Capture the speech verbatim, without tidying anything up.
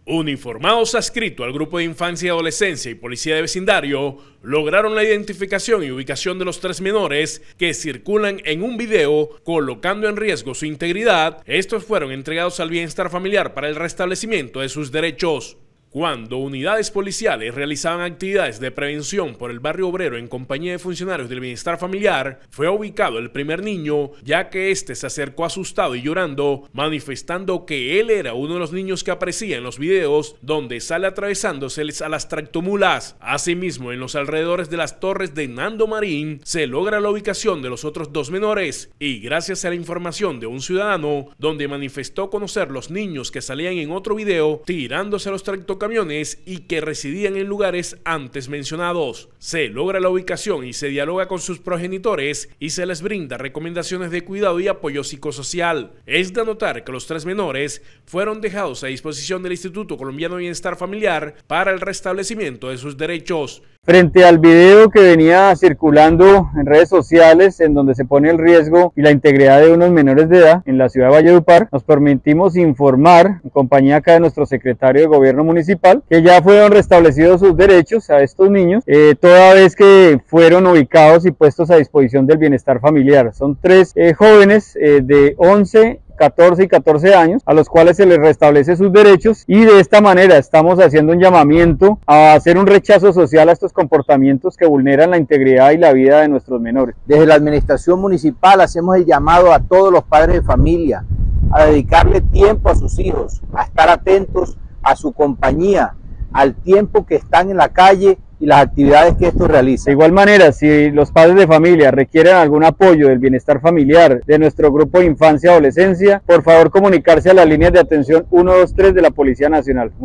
Uniformados adscritos al Grupo de Infancia y Adolescencia y Policía de Vecindario lograron la identificación y ubicación de los tres menores que circulan en un video colocando en riesgo su integridad. Estos fueron entregados al Bienestar Familiar para el restablecimiento de sus derechos. Cuando unidades policiales realizaban actividades de prevención por el barrio obrero en compañía de funcionarios del Bienestar Familiar, fue ubicado el primer niño, ya que este se acercó asustado y llorando, manifestando que él era uno de los niños que aparecía en los videos donde sale atravesándoseles a las tractomulas. Asimismo, en los alrededores de las torres de Nando Marín se logra la ubicación de los otros dos menores y gracias a la información de un ciudadano donde manifestó conocer los niños que salían en otro video tirándose a los tractocamiones camiones y que residían en lugares antes mencionados. Se logra la ubicación y se dialoga con sus progenitores y se les brinda recomendaciones de cuidado y apoyo psicosocial. Es de anotar que los tres menores fueron dejados a disposición del Instituto Colombiano de Bienestar Familiar para el restablecimiento de sus derechos. Frente al video que venía circulando en redes sociales en donde se pone el riesgo y la integridad de unos menores de edad en la ciudad de Valledupar, nos permitimos informar, en compañía acá de nuestro secretario de Gobierno Municipal, que ya fueron restablecidos sus derechos a estos niños, eh, toda vez que fueron ubicados y puestos a disposición del Bienestar Familiar. Son tres eh, jóvenes eh, de once, catorce y catorce años, a los cuales se les restablece sus derechos, y de esta manera estamos haciendo un llamamiento a hacer un rechazo social a estos comportamientos que vulneran la integridad y la vida de nuestros menores. Desde la administración municipal hacemos el llamado a todos los padres de familia a dedicarle tiempo a sus hijos, a estar atentos a su compañía, al tiempo que están en la calle y las actividades que estos realizan. De igual manera, si los padres de familia requieren algún apoyo del Bienestar Familiar de nuestro Grupo de Infancia y Adolescencia, por favor comunicarse a las líneas de atención uno dos tres de la Policía Nacional.